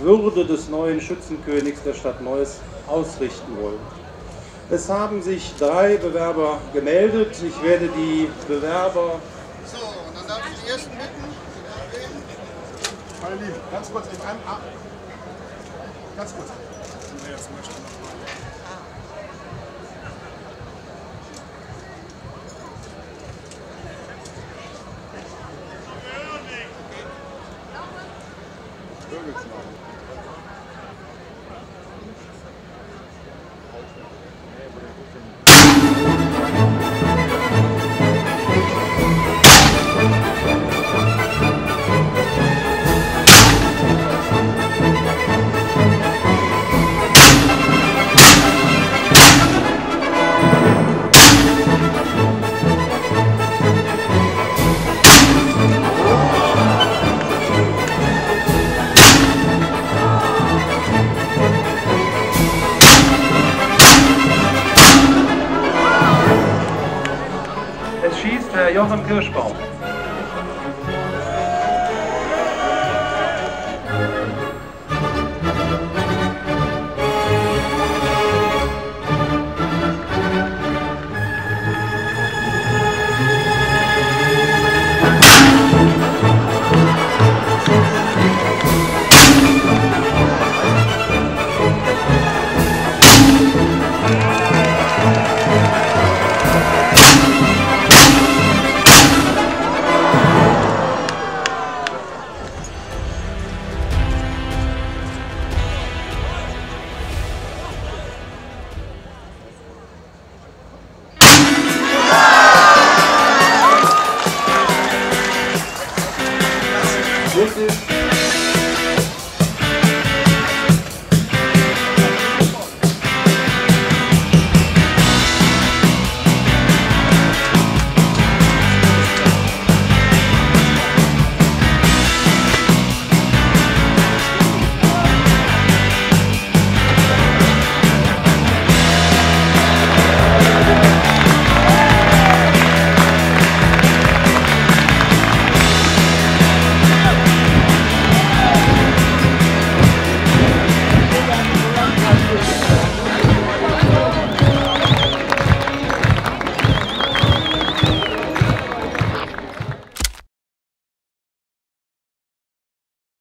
Würde des neuen Schützenkönigs der Stadt Neuss ausrichten wollen. Es haben sich 3 Bewerber gemeldet. Ich werde die Bewerber... So, und dann darf ich die ersten bitten. Meine Lieben, ganz kurz, ganz kurz. Es schießt Herr Jochen Kirschbaum.